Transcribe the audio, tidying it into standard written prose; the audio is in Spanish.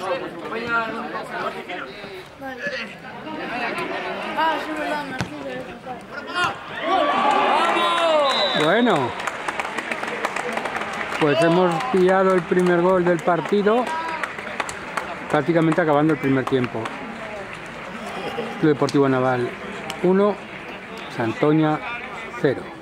Bueno, pues hemos pillado el primer gol del partido, prácticamente acabando el primer tiempo. Club Deportivo Naval 1, Santoña 0.